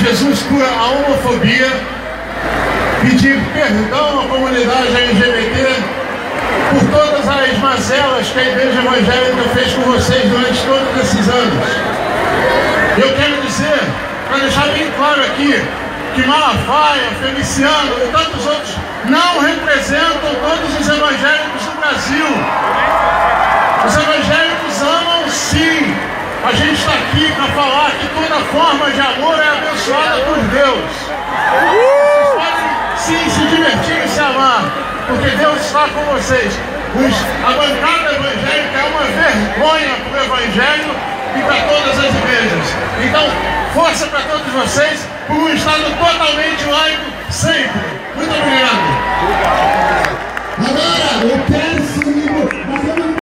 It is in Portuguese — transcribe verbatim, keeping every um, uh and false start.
Jesus cura a homofobia, pedir perdão à comunidade L G B T por todas as mazelas que a Igreja Evangélica fez com vocês durante todos esses anos. Eu quero dizer, para deixar bem claro aqui, que Malafaia, Feliciano e tantos outros não representam todos os evangélicos do Brasil. Os evangélicos amam sim. A gente está aqui para falar que toda forma de amor é abençoada por Deus. Vocês podem sim se divertir e se amar, porque Deus está com vocês. Os, a bancada evangélica é uma vergonha para o evangelho e para todas as igrejas. Então, força para todos vocês por um Estado totalmente laico, sempre. Muito obrigado. Agora, o